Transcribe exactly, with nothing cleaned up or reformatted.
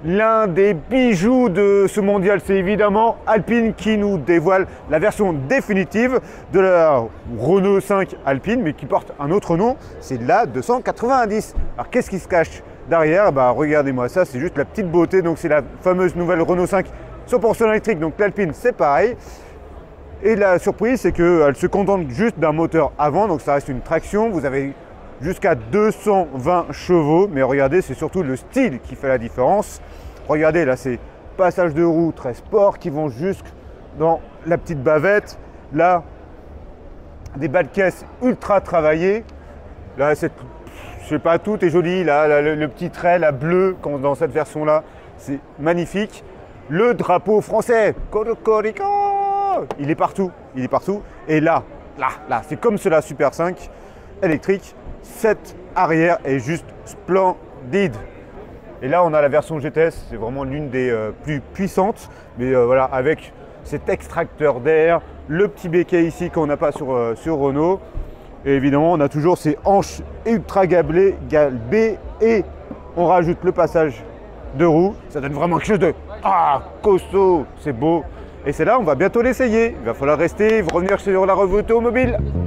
L'un des bijoux de ce mondial, c'est évidemment Alpine qui nous dévoile la version définitive de la Renault cinq Alpine, mais qui porte un autre nom, c'est la deux cent quatre-vingt-dix. Alors qu'est-ce qui se cache derrière? Bah, regardez-moi ça, c'est juste la petite beauté. Donc c'est la fameuse nouvelle Renault cinq cent pour cent électrique, donc l'Alpine c'est pareil. Et la surprise, c'est qu'elle se contente juste d'un moteur avant, donc ça reste une traction. Vous avez jusqu'à deux cent vingt chevaux, mais regardez, c'est surtout le style qui fait la différence. Regardez, là, c'est passage de roue très sport qui vont jusque dans la petite bavette. Là, des bas de caisse ultra travaillés. Là, c'est, je sais pas, tout est joli. Là, là le, le petit trait, la bleue, dans cette version-là, c'est magnifique. Le drapeau français, Cocorico, il est partout, il est partout. Et là, là, là, c'est comme cela Super cinq électrique. Cette arrière est juste splendide. Et là, on a la version G T S, c'est vraiment l'une des euh, plus puissantes. Mais euh, voilà, avec cet extracteur d'air, le petit béquet ici qu'on n'a pas sur, euh, sur Renault. Et évidemment, on a toujours ces hanches ultra galbées, galbées et on rajoute le passage de roue. Ça donne vraiment quelque chose de ah, costaud, c'est beau. Et c'est là, on va bientôt l'essayer. Il va falloir rester, revenir sur la revue automobile.